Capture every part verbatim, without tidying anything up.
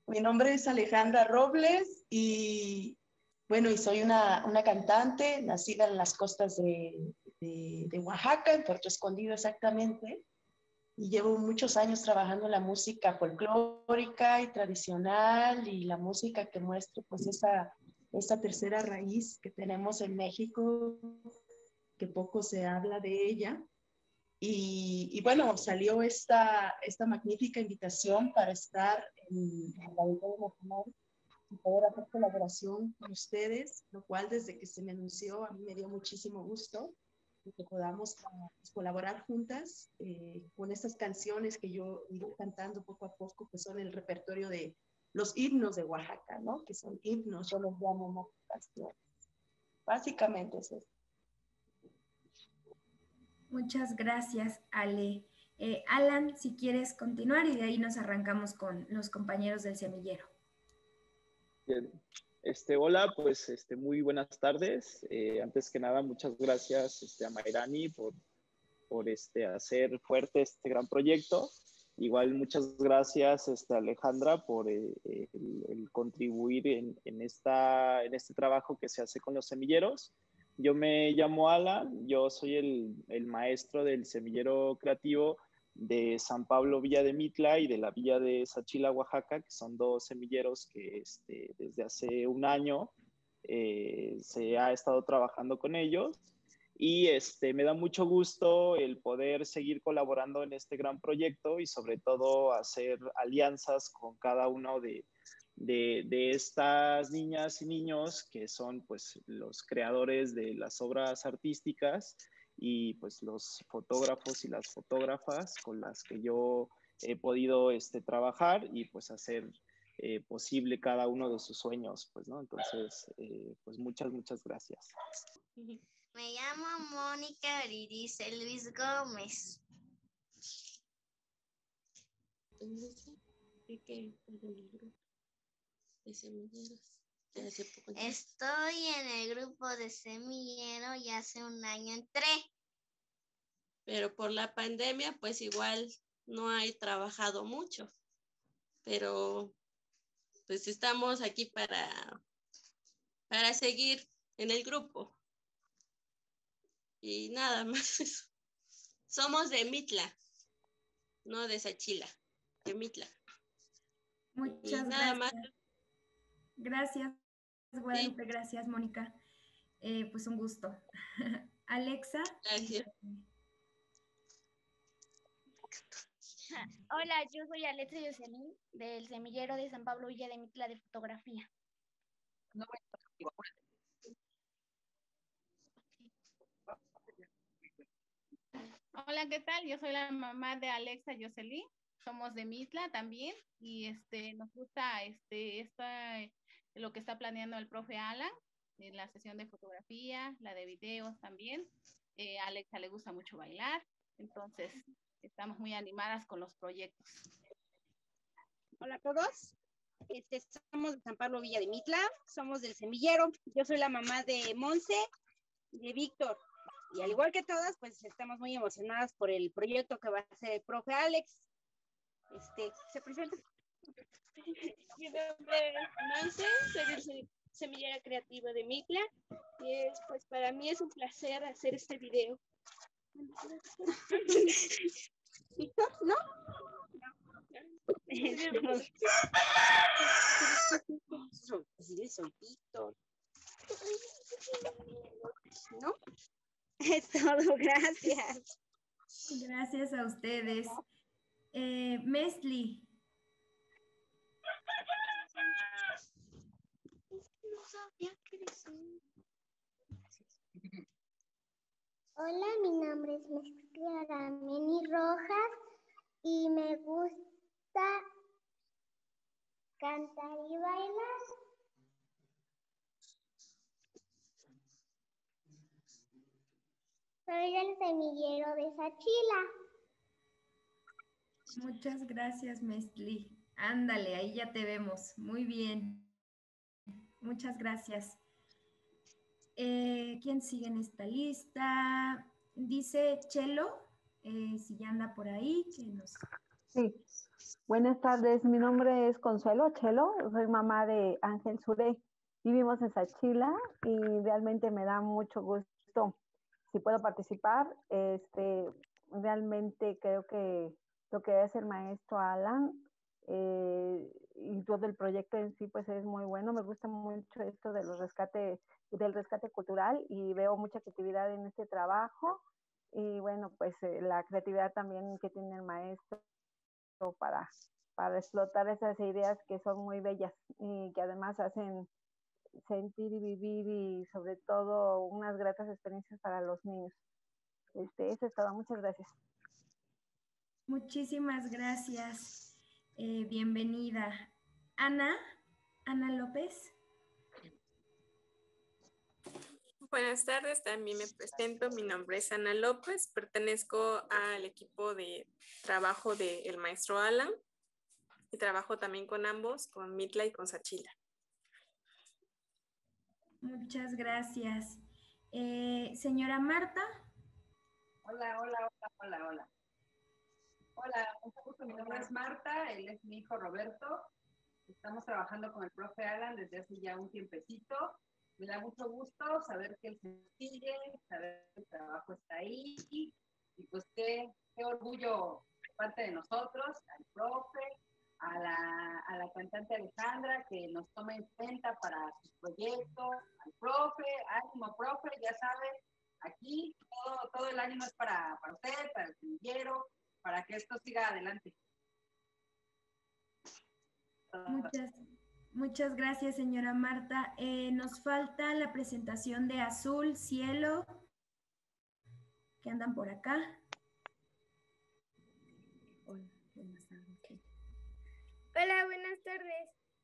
mi nombre es Alejandra Robles y bueno, y soy una, una cantante nacida en las costas de, de, de Oaxaca, en Puerto Escondido exactamente, y llevo muchos años trabajando en la música folclórica y tradicional y la música que muestra pues esa, esa tercera raíz que tenemos en México, que poco se habla de ella. Y, y bueno, salió esta, esta magnífica invitación para estar en, en la Auditorio Nacional y poder hacer colaboración con ustedes, lo cual desde que se me anunció a mí me dio muchísimo gusto y que podamos uh, colaborar juntas eh, con estas canciones que yo iré cantando poco a poco, que son el repertorio de los himnos de Oaxaca, ¿no? Que son himnos, yo los llamo más canciones. Básicamente es eso. Muchas gracias, Ale. Eh, Alan, si quieres continuar y de ahí nos arrancamos con los compañeros del semillero. Bien. Este, hola, pues este, muy buenas tardes. Eh, antes que nada, muchas gracias este, a Mayrani por, por este, hacer fuerte este gran proyecto. Igual muchas gracias este, a Alejandra por eh, el, el contribuir en, en, esta, en este trabajo que se hace con los semilleros. Yo me llamo Alan, yo soy el, el maestro del semillero creativo de San Pablo Villa de Mitla y de la Villa de Sachila, Oaxaca, que son dos semilleros que este, desde hace un año eh, se ha estado trabajando con ellos. Y este, me da mucho gusto el poder seguir colaborando en este gran proyecto y sobre todo hacer alianzas con cada uno de, de, de estas niñas y niños que son pues los creadores de las obras artísticas y pues los fotógrafos y las fotógrafas con las que yo he podido este, trabajar y pues hacer eh, posible cada uno de sus sueños, pues, ¿no? Entonces, eh, pues muchas, muchas gracias. Me llamo Mónica Aririce Luis Gómez. Estoy en el grupo de semillero y hace un año entré. Pero por la pandemia, pues igual no he trabajado mucho. Pero pues estamos aquí para, para seguir en el grupo. Y nada más. Somos de Mitla, no de Sachila, de Mitla. Muchas y nada gracias. Más. Gracias, Guadalupe. Sí. Gracias, Mónica. Eh, pues un gusto. Alexa. Gracias. Hola, yo soy Alexa Yoselín del semillero de San Pablo Villa de Mitla de fotografía. No. Hola, ¿qué tal? Yo soy la mamá de Alexa Yoselín. Somos de Mitla también y este nos gusta este esta lo que está planeando el profe Alan en la sesión de fotografía, la de videos también. Eh, a Alexa le gusta mucho bailar, entonces estamos muy animadas con los proyectos. Hola a todos. Este, somos de San Pablo Villa de Mitla, somos del semillero. Yo soy la mamá de Monse y de Víctor. Y al igual que todas, pues estamos muy emocionadas por el proyecto que va a hacer el profe Alex. Este, ¿se presenta? Mi nombre es Monse, soy del semillero creativo de Mitla. Y es, pues para mí es un placer hacer este video. ¿Víctor? ¿No? Soy, soy Víctor. ¿No? Es todo, gracias. Gracias a ustedes. Eh, Mesli. Hola, mi nombre es Mesli Arameni Rojas y me gusta cantar y bailar. Soy del semillero de Sachila. Muchas gracias, Mesli. Ándale, ahí ya te vemos. Muy bien. Muchas gracias. Eh, ¿Quién sigue en esta lista? Dice Chelo, eh, si ya anda por ahí, que nos Sí, buenas tardes. Mi nombre es Consuelo Chelo, soy mamá de Ángel Suré. Vivimos en Sachila y realmente me da mucho gusto si puedo participar. Este, realmente creo que lo que hace el maestro Alan eh, y todo el proyecto en sí pues es muy bueno. Me gusta mucho esto de los rescate, del rescate cultural y veo mucha creatividad en este trabajo. Y bueno, pues eh, la creatividad también que tiene el maestro para, para explotar esas ideas que son muy bellas y que además hacen sentir y vivir y sobre todo unas gratas experiencias para los niños. Este, eso es todo. Muchas gracias. Muchísimas gracias. Eh, bienvenida. Ana, Ana López. Buenas tardes, también me presento. Mi nombre es Ana López, pertenezco al equipo de trabajo del maestro Alan y trabajo también con ambos, con Mitla y con Sachila. Muchas gracias. Eh, señora Marta. Hola, hola, hola, hola, hola. Hola, mucho gusto. Mi nombre es Marta, él es mi hijo Roberto. Estamos trabajando con el profe Alan desde hace ya un tiempecito. Me da mucho gusto saber que él se sigue, saber que el trabajo está ahí. Y pues qué, qué orgullo de parte de nosotros, al profe, a la, a la cantante Alejandra, que nos toma en cuenta para sus proyectos, al profe, ánimo profe, ya sabe, aquí todo, todo el ánimo es para, para usted, para el semillero, para que esto siga adelante. Muchas, muchas gracias, señora Marta. Eh, nos falta la presentación de Azul, Cielo, que andan por acá. Hola, buenas tardes. Hola, buenas tardes.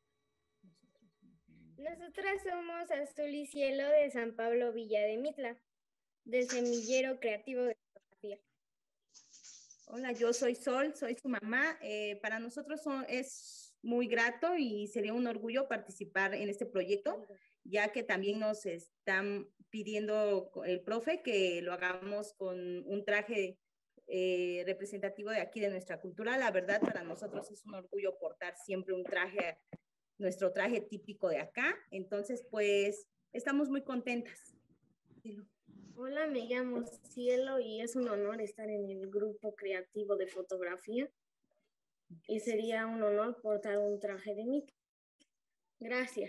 Nosotras somos Azul y Cielo de San Pablo Villa de Mitla, del Semillero Creativo de Fotografía. Hola, yo soy Sol, soy su mamá. Eh, para nosotros son, es muy grato y sería un orgullo participar en este proyecto, ya que también nos están pidiendo el profe que lo hagamos con un traje eh, representativo de aquí, de nuestra cultura. La verdad, para nosotros es un orgullo portar siempre un traje, nuestro traje típico de acá. Entonces, pues, estamos muy contentas. Hola, me llamo Cielo y es un honor estar en el grupo creativo de fotografía y sería un honor portar un traje de mí. Gracias.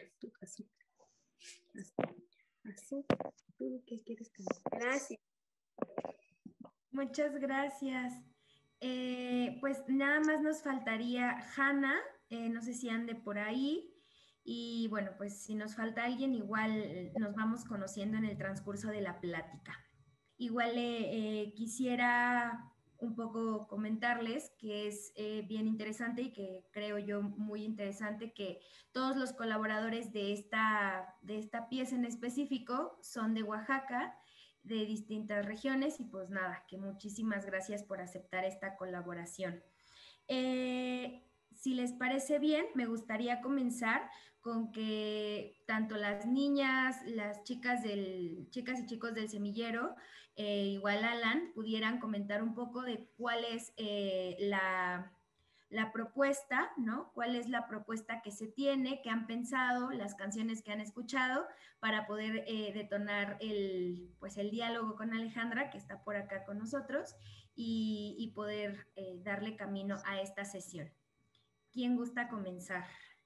¿Qué quieres que Gracias. Muchas gracias. Eh, pues nada más nos faltaría Hanna, eh, no sé si ande por ahí. Y bueno, pues si nos falta alguien, igual nos vamos conociendo en el transcurso de la plática. Igual eh, eh, quisiera un poco comentarles que es eh, bien interesante y que creo yo muy interesante que todos los colaboradores de esta, de esta pieza en específico son de Oaxaca, de distintas regiones y pues nada, que muchísimas gracias por aceptar esta colaboración. Eh, si les parece bien, me gustaría comenzar con que tanto las niñas, las chicas, del, chicas y chicos del semillero, eh, igual Alan, pudieran comentar un poco de cuál es eh, la, la propuesta, ¿no? ¿Cuál es la propuesta que se tiene, que han pensado, las canciones que han escuchado para poder eh, detonar el, pues el diálogo con Alejandra, que está por acá con nosotros, y, y poder eh, darle camino a esta sesión? ¿Quién gusta comenzar?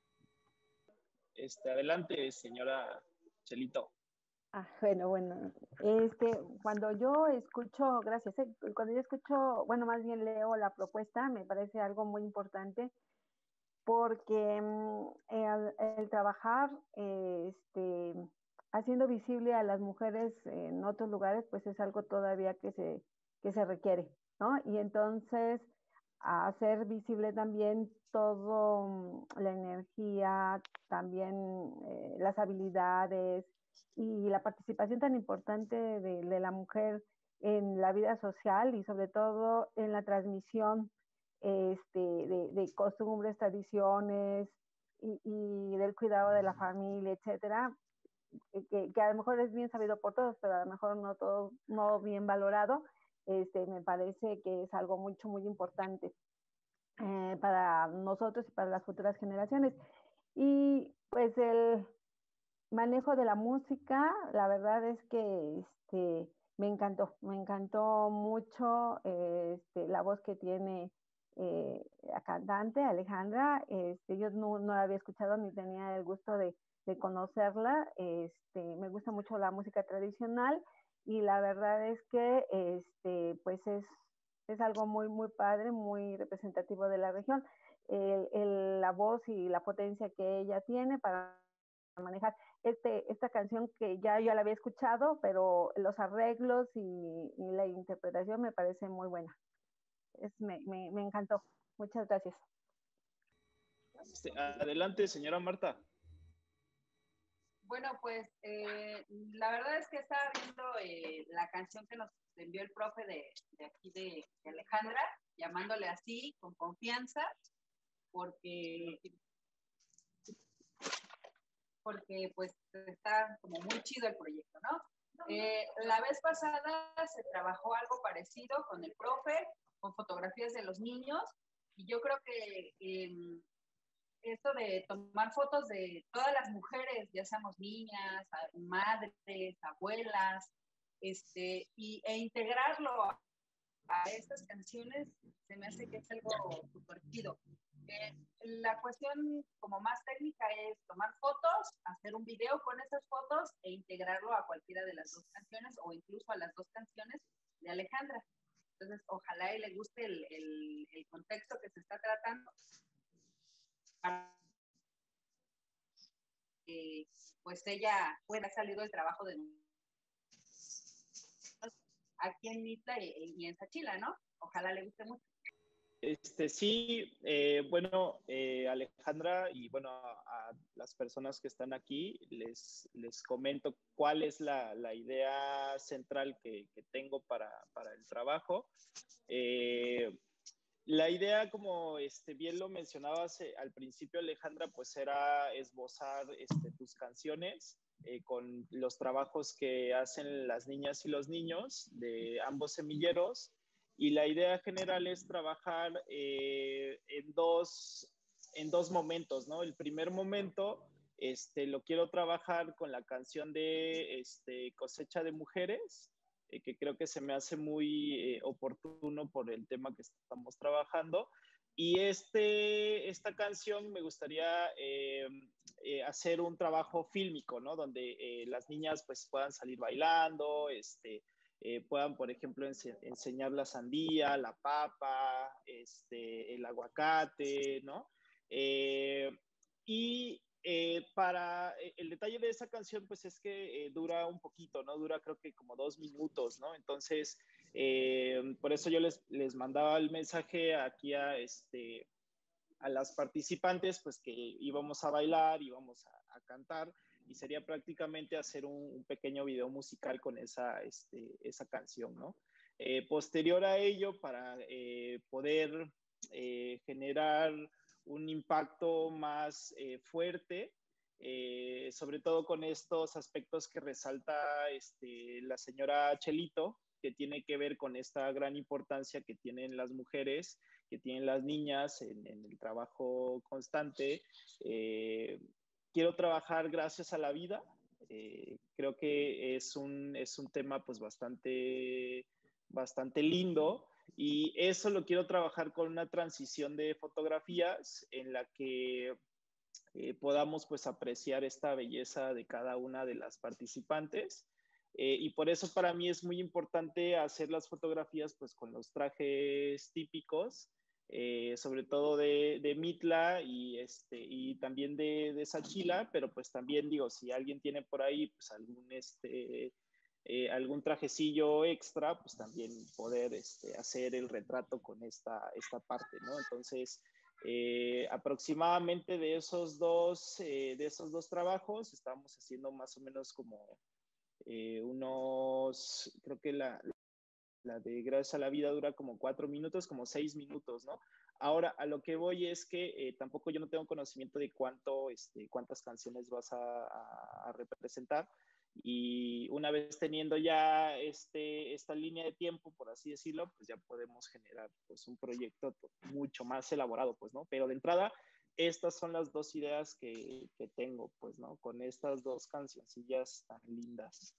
Este, adelante, señora Chelito. Ah, bueno, bueno, este, cuando yo escucho, gracias, eh, cuando yo escucho, bueno, más bien leo la propuesta, me parece algo muy importante porque mm, el, el trabajar, eh, este, haciendo visible a las mujeres en otros lugares, pues es algo todavía que se, que se requiere, ¿no? Y entonces, hacer visible también todo mm, la energía, también eh, las habilidades y la participación tan importante de, de la mujer en la vida social y sobre todo en la transmisión este, de, de costumbres, tradiciones y, y, del cuidado de la familia, etcétera, que, que a lo mejor es bien sabido por todos, pero a lo mejor no todo, no bien valorado. Este, me parece que es algo mucho, muy importante. eh, para nosotros y para las futuras generaciones. Y pues el manejo de la música, la verdad es que este, me encantó, me encantó mucho eh, este, la voz que tiene eh, la cantante Alejandra. Este, yo no, no la había escuchado ni tenía el gusto de, de conocerla. Este, me gusta mucho la música tradicional y la verdad es que este, pues es, es algo muy, muy padre, muy representativo de la región. El, el, la voz y la potencia que ella tiene para manejar este, esta canción que ya yo la había escuchado, pero los arreglos y, y la interpretación me parece muy buena. Es, me, me, me encantó. Muchas gracias. Este, adelante, señora Marta. Bueno, pues eh, la verdad es que estaba viendo eh, la canción que nos envió el profe de, de aquí de, de Alejandra, llamándole así, con confianza, porque, porque pues está como muy chido el proyecto, ¿no? Eh, la vez pasada se trabajó algo parecido con el profe, con fotografías de los niños, y yo creo que eh, esto de tomar fotos de todas las mujeres, ya seamos niñas, madres, abuelas, este, y, e integrarlo a, a estas canciones, se me hace que es algo súper chido. Eh, la cuestión como más técnica es tomar fotos, hacer un video con esas fotos e integrarlo a cualquiera de las dos canciones o incluso a las dos canciones de Alejandra. Entonces, ojalá y le guste el, el, el contexto que se está tratando. Eh, pues ella pueda salir del trabajo de aquí en Mitla y, y en Sachila, ¿no? Ojalá le guste mucho. Este, sí, eh, bueno, eh, Alejandra, y bueno, a, a las personas que están aquí, les, les comento cuál es la, la idea central que, que tengo para, para el trabajo. Eh, la idea, como este, bien lo mencionabas eh, al principio, Alejandra, pues era esbozar este, tus canciones eh, con los trabajos que hacen las niñas y los niños de ambos semilleros. Y la idea general es trabajar eh, en, dos, en dos momentos, ¿no? El primer momento este, lo quiero trabajar con la canción de este, Cosecha de Mujeres, eh, que creo que se me hace muy eh, oportuno por el tema que estamos trabajando. Y este, esta canción me gustaría eh, eh, hacer un trabajo fílmico, ¿no? Donde eh, las niñas pues puedan salir bailando, este, eh, puedan, por ejemplo, ense enseñar la sandía, la papa, este, el aguacate, ¿no? Eh, y eh, para el detalle de esa canción, pues es que eh, dura un poquito, ¿no? Dura creo que como dos minutos, ¿no? Entonces, eh, por eso yo les, les mandaba el mensaje aquí a, este, a las participantes, pues que íbamos a bailar, íbamos a, a cantar, y sería prácticamente hacer un, un pequeño video musical con esa, este, esa canción, ¿no? Eh, posterior a ello, para eh, poder eh, generar un impacto más eh, fuerte, eh, sobre todo con estos aspectos que resalta este, la señora Chelito, que tiene que ver con esta gran importancia que tienen las mujeres, que tienen las niñas en, en el trabajo constante. Eh, quiero trabajar gracias a la vida. Eh, creo que es un, es un tema pues bastante, bastante lindo, y eso lo quiero trabajar con una transición de fotografías en la que eh, podamos pues apreciar esta belleza de cada una de las participantes. Eh, y por eso para mí es muy importante hacer las fotografías pues con los trajes típicos, eh, sobre todo de, de Mitla y, este, y también de, de Sachila, pero pues también digo, si alguien tiene por ahí pues algún, este, eh, algún trajecillo extra, pues también poder este, hacer el retrato con esta, esta parte, ¿no? Entonces, eh, aproximadamente de esos, dos, eh, de esos dos trabajos estamos haciendo más o menos como eh, unos, creo que la, la de Gracias a la Vida dura como cuatro minutos, como seis minutos, ¿no? Ahora, a lo que voy es que eh, tampoco yo no tengo conocimiento de cuánto, este, cuántas canciones vas a, a, a representar. Y una vez teniendo ya este, esta línea de tiempo, por así decirlo, pues ya podemos generar pues un proyecto mucho más elaborado, pues, ¿no? Pero de entrada, estas son las dos ideas que, que tengo, pues, ¿no? Con estas dos cancioncillas tan lindas.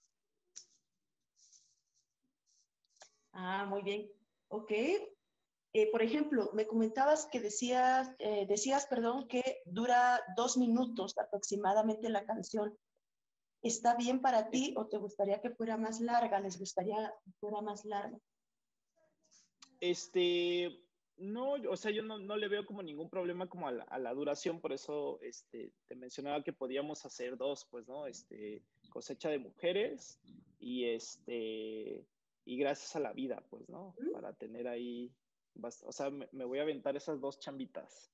Ah, muy bien. Ok. Eh, por ejemplo, me comentabas que decías, eh, decías, perdón, que dura dos minutos aproximadamente la canción. ¿Está bien para ti o te gustaría que fuera más larga? ¿Les gustaría que fuera más larga? Este, no, o sea, yo no, no le veo como ningún problema como a la, a la duración, por eso este, te mencionaba que podíamos hacer dos, pues, ¿no? Este, Cosecha de Mujeres y este, y Gracias a la Vida, pues, ¿no? Para tener ahí, bast- o sea, me, me voy a aventar esas dos chambitas.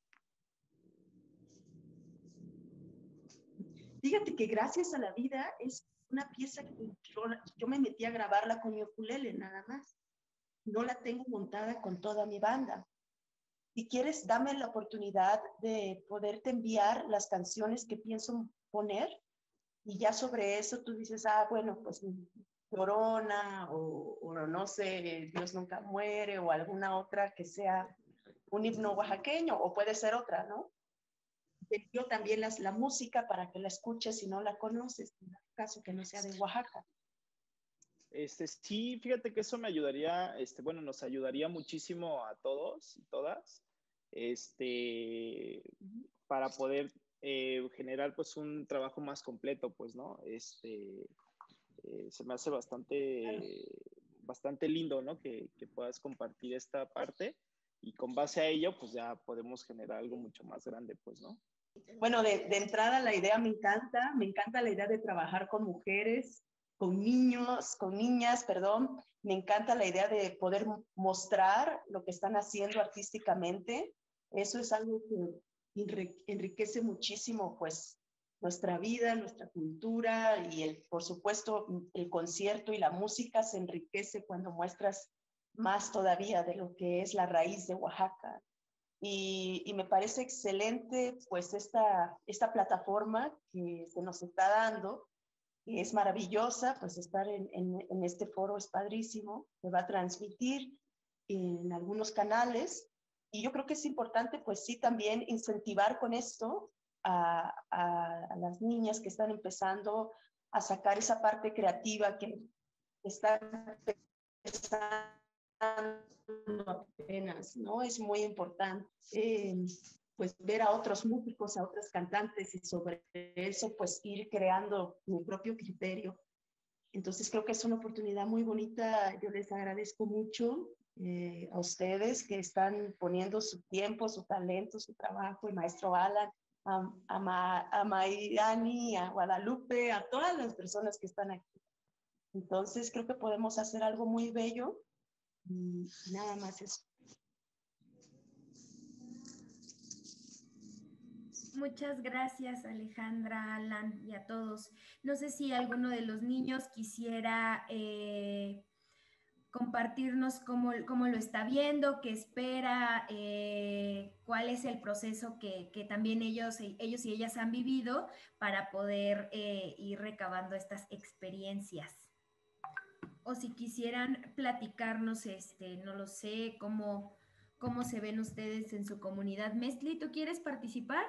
Fíjate que Gracias a la Vida es una pieza que yo, yo me metí a grabarla con mi ukulele nada más. No la tengo montada con toda mi banda. Si quieres, dame la oportunidad de poderte enviar las canciones que pienso poner y ya sobre eso tú dices, ah, bueno, pues Llorona o, o no sé, Dios nunca muere o alguna otra que sea un himno oaxaqueño o puede ser otra, ¿no? Yo también las, la música para que la escuches si no la conoces, en caso que no sea de Oaxaca. Este, sí, fíjate que eso me ayudaría, este, bueno, nos ayudaría muchísimo a todos y todas, este, para poder eh, generar pues un trabajo más completo, pues, ¿no? Este, eh, se me hace bastante, bastante lindo, ¿no? Que, que puedas compartir esta parte y con base a ello, pues ya podemos generar algo mucho más grande, pues, ¿no? Bueno, de, de entrada la idea me encanta, me encanta la idea de trabajar con mujeres, con niños, con niñas, perdón. Me encanta la idea de poder mostrar lo que están haciendo artísticamente. Eso es algo que enriquece muchísimo, pues, nuestra vida, nuestra cultura y, el, por supuesto, el concierto y la música se enriquece cuando muestras más todavía de lo que es la raíz de Oaxaca. Y, y me parece excelente, pues, esta, esta plataforma que se nos está dando, que es maravillosa, pues estar en, en, en este foro es padrísimo, se va a transmitir en algunos canales y yo creo que es importante, pues sí, también incentivar con esto a, a, a las niñas que están empezando a sacar esa parte creativa que están empezando apenas, ¿no? Es muy importante. Eh, pues ver a otros músicos, a otros cantantes y sobre eso pues ir creando mi propio criterio. Entonces creo que es una oportunidad muy bonita. Yo les agradezco mucho eh, a ustedes que están poniendo su tiempo, su talento, su trabajo, el maestro Alan, a, a, Ma, a Mayrani, a Guadalupe, a todas las personas que están aquí. Entonces creo que podemos hacer algo muy bello y nada más eso. Muchas gracias, Alejandra, Alan y a todos. No sé si alguno de los niños quisiera eh, compartirnos cómo, cómo lo está viendo, qué espera, eh, cuál es el proceso que, que también ellos, ellos y ellas han vivido para poder eh, ir recabando estas experiencias. O si quisieran platicarnos, este, no lo sé, cómo, cómo se ven ustedes en su comunidad. Mestli, ¿tú quieres participar?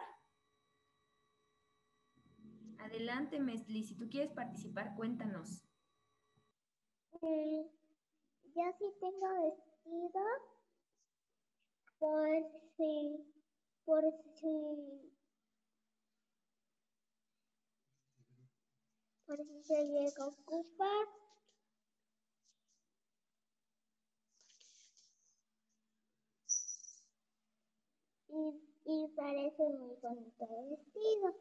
Adelante, Mestli, si tú quieres participar, cuéntanos. Eh, yo sí tengo vestido por si, por si, por si se llega a ocupar. Y, y parece muy bonito el vestido.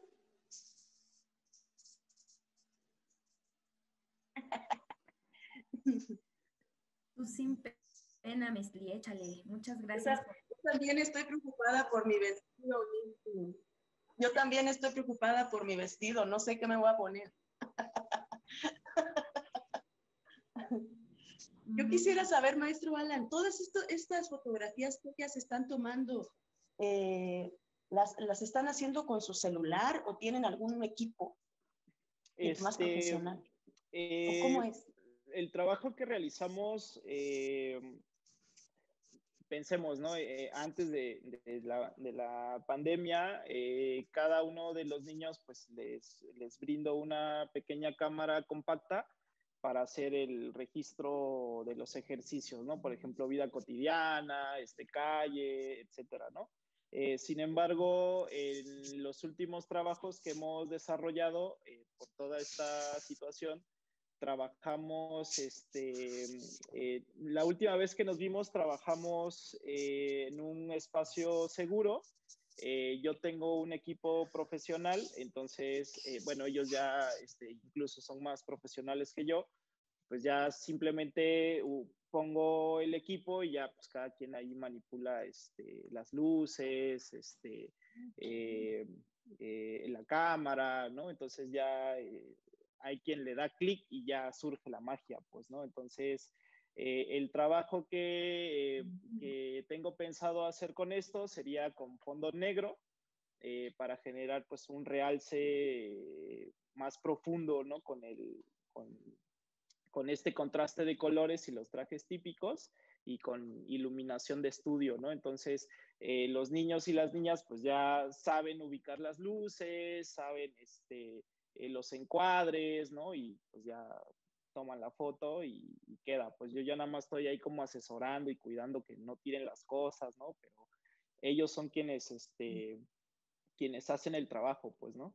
Tú sin pena, Mestli, échale. Muchas gracias. Yo también estoy preocupada por mi vestido. Yo también estoy preocupada por mi vestido. No sé qué me voy a poner. Yo quisiera saber, maestro Alan, todas esto, estas fotografías que se están tomando, eh, las, ¿las están haciendo con su celular o tienen algún equipo este, más profesional? Eh, ¿O cómo es? El trabajo que realizamos, eh, pensemos, ¿no? Eh, antes de, de, la, de la pandemia, eh, cada uno de los niños, pues les, les brindo una pequeña cámara compacta para hacer el registro de los ejercicios, ¿no? Por ejemplo, vida cotidiana, este, calle, etcétera, ¿no? Eh, sin embargo, en los últimos trabajos que hemos desarrollado eh, por toda esta situación, trabajamos, este, eh, la última vez que nos vimos, trabajamos eh, en un espacio seguro. Eh, yo tengo un equipo profesional, entonces, eh, bueno, ellos ya este, incluso son más profesionales que yo, pues ya simplemente uh, pongo el equipo y ya pues cada quien ahí manipula este, las luces, este, eh, eh, la cámara, ¿no? Entonces ya eh, hay quien le da clic y ya surge la magia, pues, ¿no? Entonces, eh, el trabajo que, eh, que tengo pensado hacer con esto sería con fondo negro, eh, para generar pues un realce eh, más profundo, ¿no? Con el, con, con este contraste de colores y los trajes típicos y con iluminación de estudio, ¿no? Entonces, eh, los niños y las niñas pues ya saben ubicar las luces, saben este, eh, los encuadres, ¿no? Y pues ya toman la foto y, y queda. Pues yo ya nada más estoy ahí como asesorando y cuidando que no tiren las cosas, ¿no? Pero ellos son quienes, este, quienes hacen el trabajo, pues, ¿no?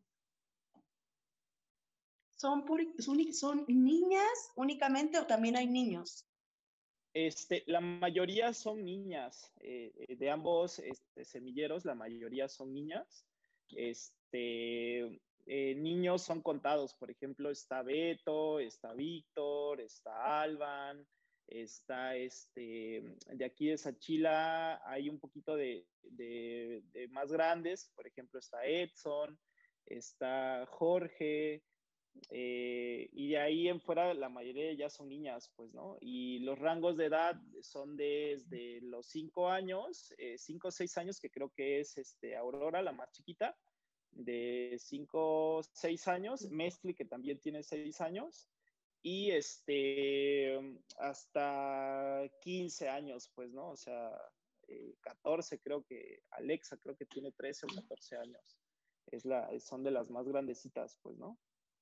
¿Son, son, son niñas únicamente o también hay niños? Este, la mayoría son niñas, eh, de ambos este, semilleros, la mayoría son niñas. Este, eh, niños son contados, por ejemplo, está Beto, está Víctor, está Alban, está este, de aquí de Sachila, hay un poquito de, de, de más grandes, por ejemplo, está Edson, está Jorge, eh, y de ahí en fuera la mayoría ya son niñas, pues, ¿no? Y los rangos de edad son desde los cinco años, eh, cinco o seis años, que creo que es este, Aurora, la más chiquita, de cinco o seis años, Mestli, que también tiene seis años, y este, hasta quince años, pues, ¿no? O sea, eh, catorce, creo que Alexa, creo que tiene trece o catorce años. Es la, son de las más grandecitas, pues, ¿no?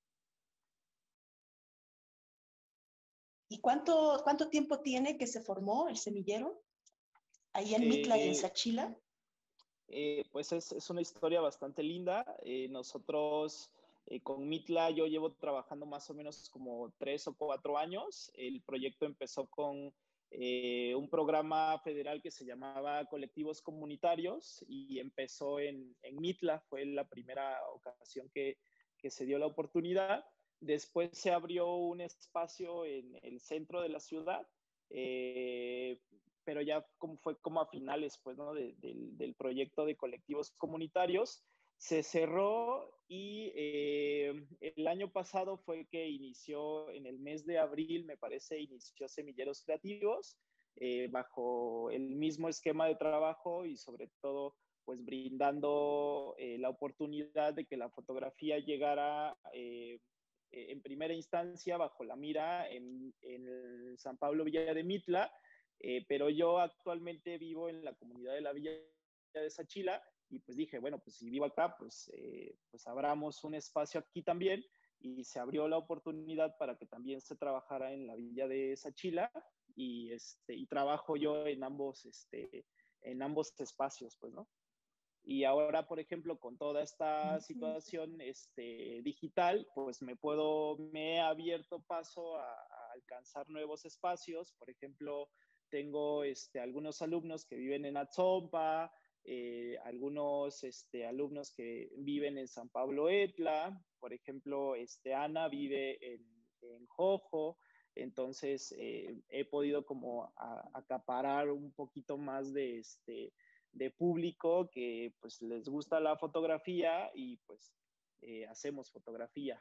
¿Y cuánto, cuánto tiempo tiene que se formó el semillero? Ahí en Mitla eh, y en Sachila. Eh, pues es, es una historia bastante linda. Eh, nosotros eh, con Mitla yo llevo trabajando más o menos como tres o cuatro años. El proyecto empezó con eh, un programa federal que se llamaba Colectivos Comunitarios y empezó en, en Mitla. Fue la primera ocasión que, que se dio la oportunidad. Después se abrió un espacio en el centro de la ciudad, eh, pero ya como fue como a finales, pues, ¿no? de, de, del proyecto de colectivos comunitarios. Se cerró y eh, el año pasado fue que inició, en el mes de abril, me parece, inició Semilleros Creativos, eh, bajo el mismo esquema de trabajo y sobre todo, pues, brindando eh, la oportunidad de que la fotografía llegara eh, en primera instancia bajo la mira en, en San Pablo Villa de Mitla, eh, pero yo actualmente vivo en la comunidad de la Villa de Sachila y pues dije, bueno, pues si vivo acá, pues, eh, pues abramos un espacio aquí también y se abrió la oportunidad para que también se trabajara en la Villa de Sachila y, este, y trabajo yo en ambos, este, en ambos espacios, pues, ¿no? Y ahora, por ejemplo, con toda esta situación este, digital, pues me puedo, me he abierto paso a, a alcanzar nuevos espacios. Por ejemplo, tengo este, algunos alumnos que viven en Atzompa, eh, algunos este, alumnos que viven en San Pablo Etla, por ejemplo, este, Ana vive en, en Jojo. Entonces, eh, he podido como a, acaparar un poquito más de este de público que pues les gusta la fotografía y pues eh, hacemos fotografía.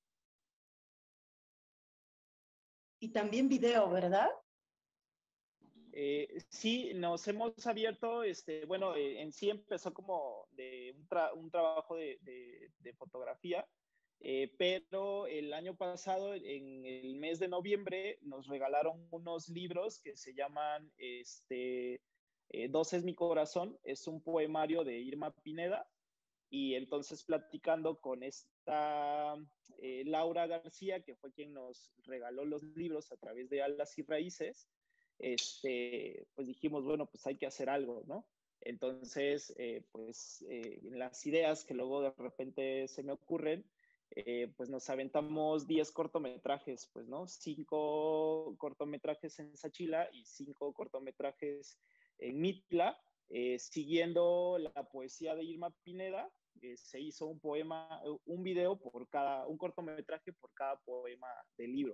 Y también video, ¿verdad? Eh, sí, nos hemos abierto, este, bueno, eh, en sí empezó como de un, tra un trabajo de, de, de fotografía, Eh, pero el año pasado, en el mes de noviembre, nos regalaron unos libros que se llaman este, eh, Dos es mi corazón. Es un poemario de Irma Pineda. Y entonces platicando con esta eh, Laura García, que fue quien nos regaló los libros a través de Alas y Raíces, este, pues dijimos, bueno, pues hay que hacer algo, ¿no? Entonces, eh, pues eh, las ideas que luego de repente se me ocurren, eh, pues nos aventamos diez cortometrajes, pues, ¿no? Cinco cortometrajes en Sachila y cinco cortometrajes en Mitla, eh, siguiendo la poesía de Irma Pineda. Eh, se hizo un poema, un video por cada, un cortometraje por cada poema del libro.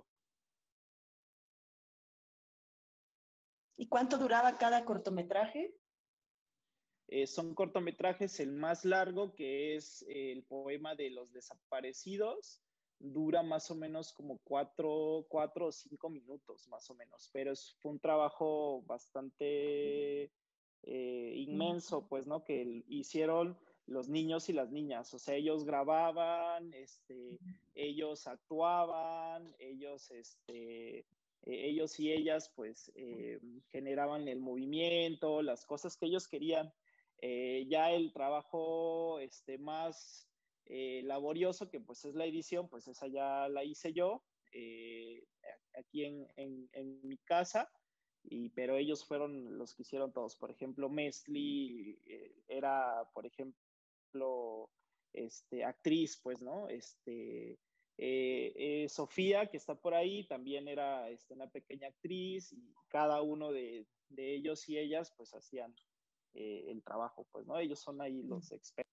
¿Y cuánto duraba cada cortometraje? Eh, son cortometrajes, el más largo, que es el poema de los desaparecidos, dura más o menos como cuatro, cuatro o cinco minutos, más o menos, pero es, fue un trabajo bastante eh, inmenso, pues, ¿no? Que hicieron los niños y las niñas, o sea, ellos grababan, este, ellos actuaban, ellos, este, eh, ellos y ellas, pues, eh, generaban el movimiento, las cosas que ellos querían. Eh, ya el trabajo este, más eh, laborioso, que pues es la edición, pues esa ya la hice yo, eh, aquí en, en, en mi casa, y, pero ellos fueron los que hicieron todos. Por ejemplo, Mesli eh, era, por ejemplo, este, actriz, pues, ¿no? Este, eh, eh, Sofía, que está por ahí, también era este, una pequeña actriz, y cada uno de, de ellos y ellas, pues, hacían eh, el trabajo, pues, ¿no? Ellos son ahí los expertos.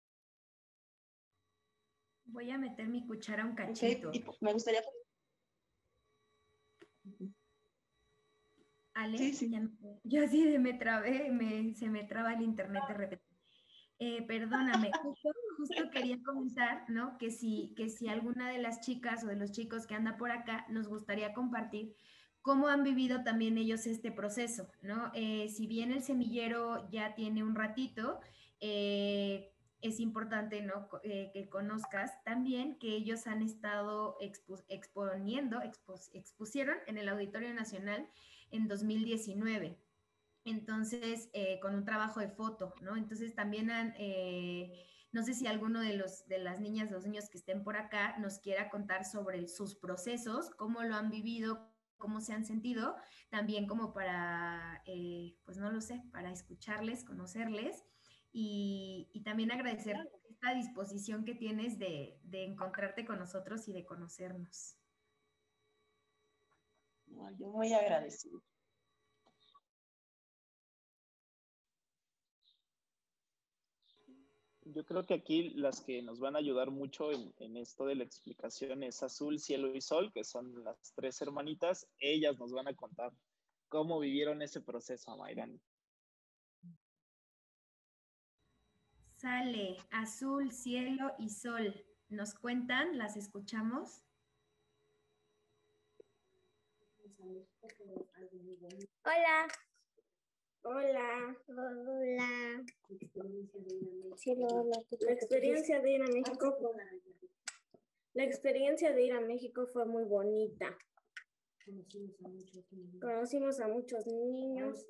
Voy a meter mi cuchara un cachito. Okay. Me gustaría... Ale, sí, sí. ya, yo así de me trabé, me, se me traba el internet de repente. Eh, perdóname, justo, justo quería comentar, ¿no? Que si, que si alguna de las chicas o de los chicos que anda por acá nos gustaría compartir cómo han vivido también ellos este proceso, ¿no? Eh, si bien el semillero ya tiene un ratito, eh, es importante, ¿no? Eh, que conozcas también que ellos han estado expu exponiendo, expus expusieron en el Auditorio Nacional en dos mil diecinueve. Entonces, eh, con un trabajo de foto, ¿no? Entonces también han, eh, no sé si alguno de, los, de las niñas, los niños que estén por acá nos quiera contar sobre sus procesos, cómo lo han vivido, cómo se han sentido, también como para, eh, pues no lo sé, para escucharles, conocerles y, y también agradecer esta disposición que tienes de, de encontrarte con nosotros y de conocernos. Yo muy agradecida. Yo creo que aquí las que nos van a ayudar mucho en, en esto de la explicación es Azul, Cielo y Sol, que son las tres hermanitas. Ellas nos van a contar cómo vivieron ese proceso, Mayrani. Sale, Azul, Cielo y Sol. ¿Nos cuentan? ¿Las escuchamos? Hola. Hola. Hola. Cielo, hola. La experiencia de ir a México fue, la experiencia de ir a México fue muy bonita. Conocimos a muchos niños.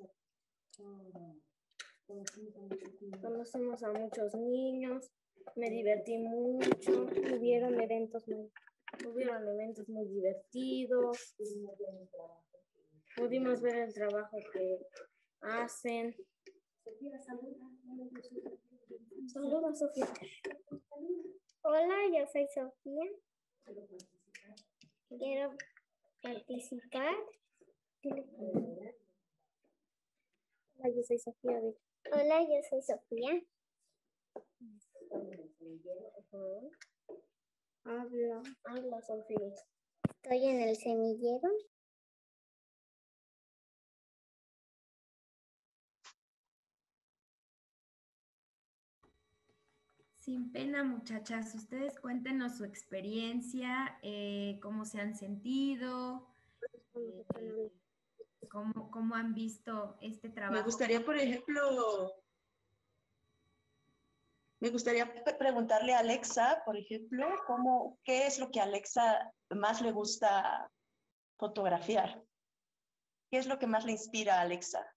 Conocimos a muchos niños. Me divertí mucho. Hubieron eventos muy, hubieron eventos muy divertidos. Pudimos ver el trabajo que hacen. Saluda, Sofía. Hola, yo soy Sofía. Quiero participar. Hola, yo soy Sofía. Hola, yo soy Sofía. Habla, habla, Sofía. Estoy en el semillero. Sin pena, muchachas, ustedes cuéntenos su experiencia, eh, cómo se han sentido, eh, cómo, cómo han visto este trabajo. Me gustaría, por ejemplo, Me gustaría pre- preguntarle a Alexa, por ejemplo, cómo, ¿qué es lo que a Alexa más le gusta fotografiar? ¿Qué es lo que más le inspira a Alexa?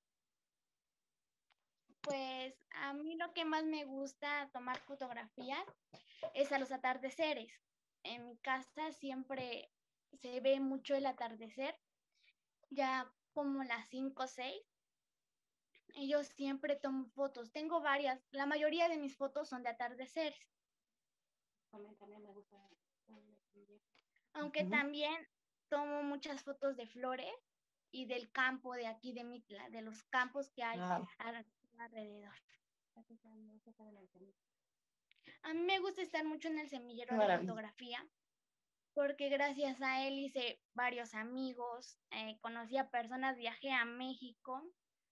Pues a mí lo que más me gusta tomar fotografías es a los atardeceres. En mi casa siempre se ve mucho el atardecer, ya como las cinco o seis. Y yo siempre tomo fotos. Tengo varias. La mayoría de mis fotos son de atardeceres. También me gusta. Aunque Ujú. también tomo muchas fotos de flores y del campo de aquí de Mitla, de los campos que hay Wow. al- alrededor. A mí me gusta estar mucho en el semillero Qué de maravilla. fotografía porque gracias a él hice varios amigos, eh, conocí a personas, viajé a México.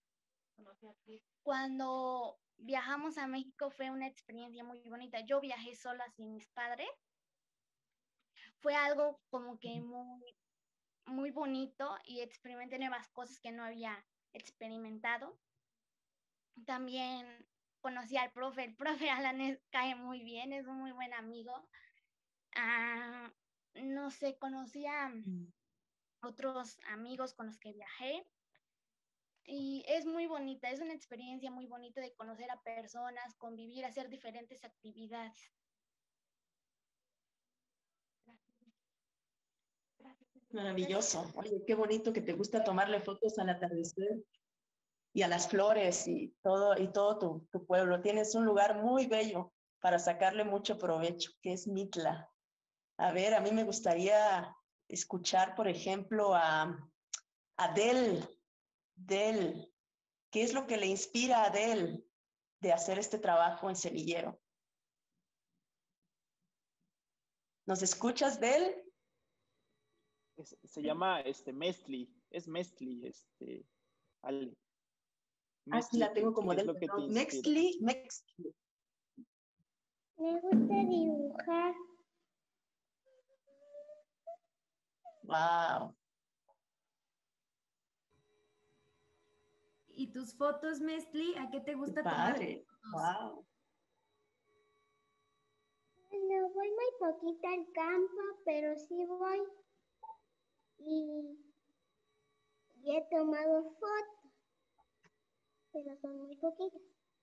Cuando viajamos a México fue una experiencia muy bonita. Yo viajé sola sin mis padres. Fue algo como que muy, muy bonito y experimenté nuevas cosas que no había experimentado. También conocí al profe. El profe Alan es- cae muy bien, es un muy buen amigo. Ah, no sé, conocí a otros amigos con los que viajé. Y es muy bonita, es una experiencia muy bonita de conocer a personas, convivir, hacer diferentes actividades. Maravilloso. Oye, qué bonito que te gusta tomarle fotos al atardecer y a las flores y todo, y todo tu, tu pueblo. Tienes un lugar muy bello para sacarle mucho provecho, que es Mitla. A ver, a mí me gustaría escuchar, por ejemplo, a Adele. Del, ¿qué es lo que le inspira a Adele de hacer este trabajo en Semillero? ¿Nos escuchas, Del? Es- se llama este Mestli, es Mestli, este, Ale. Aquí Mestli, la tengo como ¿qué es Del, lo que te perdón. inspira? Mextli, Mextli. Me gusta dibujar. Wow. ¿Y tus fotos, Mestli? ¿A qué te gusta tomar Padre. fotos? Wow. No voy muy poquito al campo, pero sí voy. Y, y he tomado fotos, pero son muy poquitas.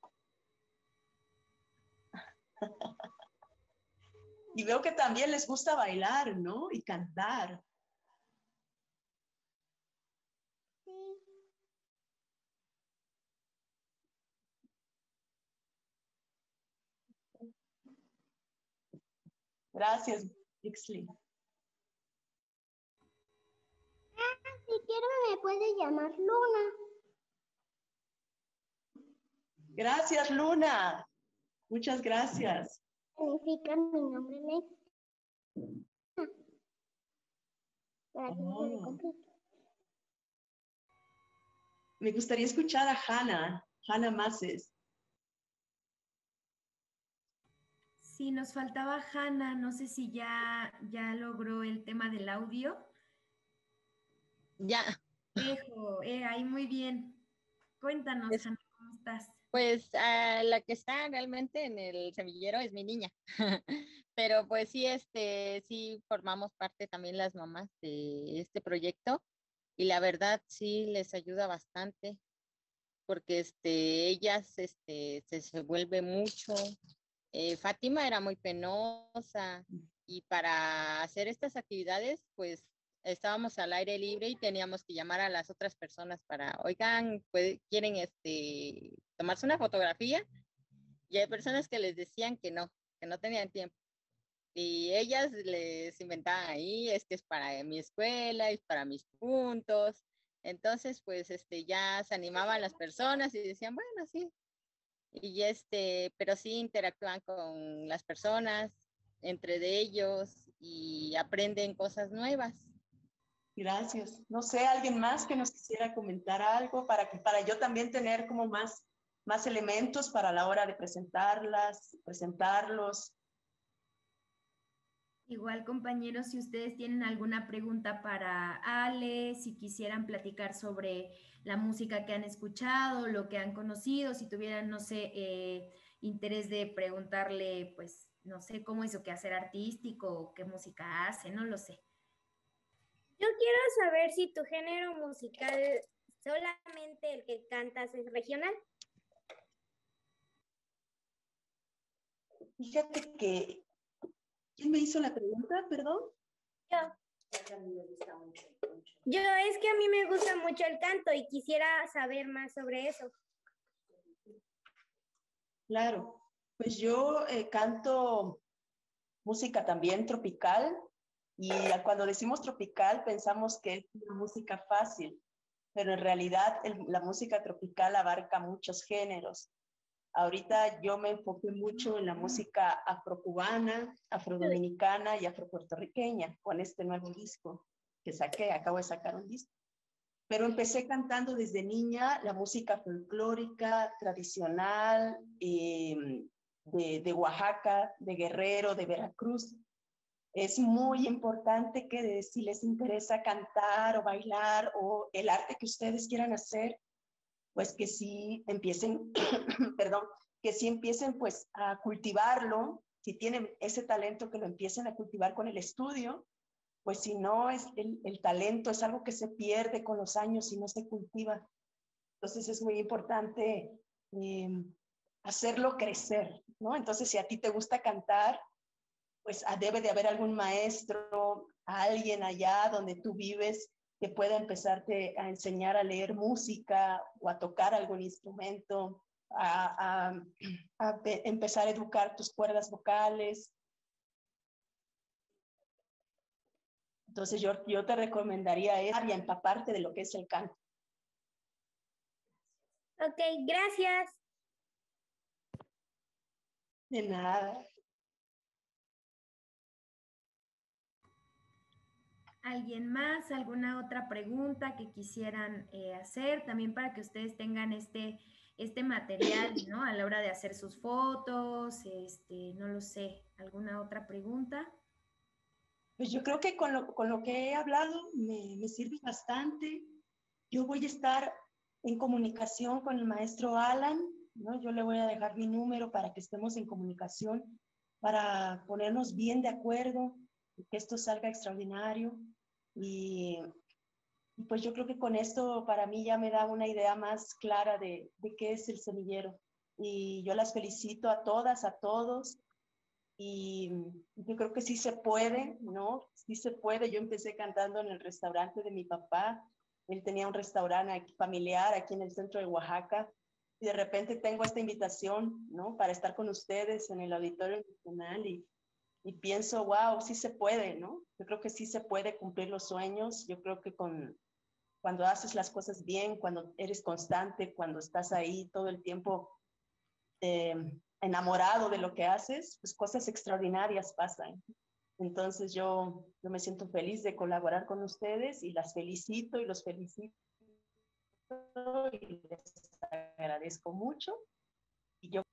Y veo que también les gusta bailar, ¿no? Y cantar. Sí. Gracias, Mextli. Ah, si quiero me puede llamar Luna. Gracias, Luna. Muchas gracias. Significa mi nombre Nex. Para que no se le Oh. complique. Me gustaría escuchar a Hannah, Hannah Maces. Sí, nos faltaba Hanna, no sé si ya, ya logró el tema del audio. Ya, Ejo, eh, ahí muy bien. Cuéntanos, Es- Hanna, ¿cómo estás? pues ah, la que está realmente en el semillero es mi niña, pero pues sí, este, sí formamos parte también las mamás de este proyecto y la verdad sí les ayuda bastante porque este, ellas este, se, se vuelve mucho. Eh, Fátima era muy penosa y para hacer estas actividades, pues estábamos al aire libre y teníamos que llamar a las otras personas para, oigan, puede- quieren este, tomarse una fotografía y hay personas que les decían que no, que no tenían tiempo. Y ellas les inventaban ahí, es que es para mi escuela, es para mis puntos. Entonces, pues este, ya se animaban las personas y decían, bueno, sí, y este, pero sí interactúan con las personas, entre de ellos y aprenden cosas nuevas. Gracias. No sé, alguien más que nos quisiera comentar algo para que para yo también tener como más, más elementos para la hora de presentarlas, presentarlos. Igual, compañeros, si ustedes tienen alguna pregunta para Ale, si quisieran platicar sobre la música que han escuchado, lo que han conocido, si tuvieran, no sé, eh, interés de preguntarle, pues, no sé, cómo es su quehacer artístico o qué música hace, no lo sé. Yo quiero saber si tu género musical, solamente el que cantas, es regional. Fíjate que, ¿quién me hizo la pregunta, perdón? Yo. Yo, es que a mí me gusta mucho el canto y quisiera saber más sobre eso. Claro, pues yo eh, canto música también tropical y cuando decimos tropical pensamos que es una música fácil, pero en realidad el, la música tropical abarca muchos géneros. Ahorita yo me enfoqué mucho en la música afrocubana, afrodominicana y afropuertorriqueña con este nuevo disco que saqué, acabo de sacar un disco. Pero empecé cantando desde niña la música folclórica, tradicional, eh, de, de Oaxaca, de Guerrero, de Veracruz. Es muy importante que si les interesa cantar o bailar o el arte que ustedes quieran hacer, pues que sí empiecen, perdón, que sí empiecen pues a cultivarlo, si tienen ese talento que lo empiecen a cultivar con el estudio, pues si no, es el, el talento es algo que se pierde con los años y no se cultiva. Entonces es muy importante eh, hacerlo crecer, ¿no? Entonces si a ti te gusta cantar, pues ah, debe de haber algún maestro, alguien allá donde tú vives que pueda empezarte a enseñar a leer música o a tocar algún instrumento, a, a, a empezar a educar tus cuerdas vocales. Entonces yo, yo te recomendaría eso y empaparte de lo que es el canto. Ok, gracias. De nada. ¿Alguien más? ¿Alguna otra pregunta que quisieran eh, hacer? También para que ustedes tengan este, este material, ¿no? A la hora de hacer sus fotos, este, no lo sé. ¿Alguna otra pregunta? Pues yo creo que con lo, con lo que he hablado me, me sirve bastante. Yo voy a estar en comunicación con el maestro Alan, ¿no? Yo le voy a dejar mi número para que estemos en comunicación, para ponernos bien de acuerdo, que esto salga extraordinario. Y, y pues yo creo que con esto para mí ya me da una idea más clara de, de qué es el semillero. Y yo las felicito a todas, a todos. Y yo creo que sí se puede, ¿no? Sí se puede. Yo empecé cantando en el restaurante de mi papá. Él tenía un restaurante familiar aquí en el centro de Oaxaca. Y de repente tengo esta invitación, ¿no? Para estar con ustedes en el Auditorio Nacional y, y pienso, wow, sí se puede, ¿no? Yo creo que sí se puede cumplir los sueños. Yo creo que con, cuando haces las cosas bien, cuando eres constante, cuando estás ahí todo el tiempo eh, enamorado de lo que haces, pues cosas extraordinarias pasan. Entonces yo, yo me siento feliz de colaborar con ustedes y las felicito y los felicito y les agradezco mucho. Y yo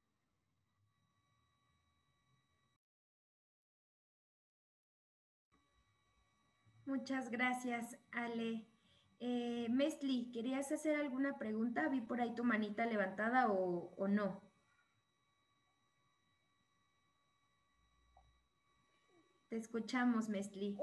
Muchas gracias, Ale. Eh, Mesli, ¿querías hacer alguna pregunta? Vi por ahí tu manita levantada o, o no. Te escuchamos, Mesli.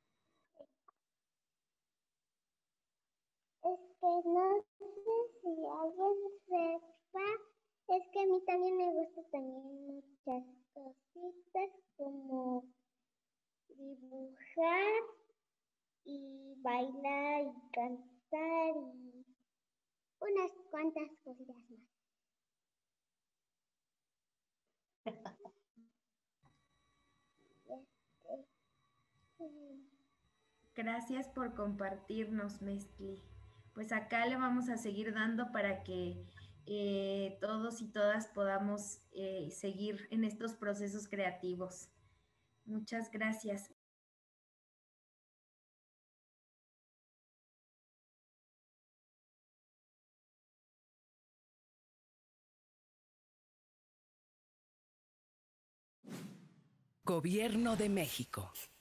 Es que no sé si alguien sepa, es que a mí también me gusta también muchas cositas como dibujar y bailar y cantar y unas cuantas cositas más. Gracias por compartirnos, Mesli. Pues acá le vamos a seguir dando para que eh, todos y todas podamos eh, seguir en estos procesos creativos. Muchas gracias. Gobierno de México.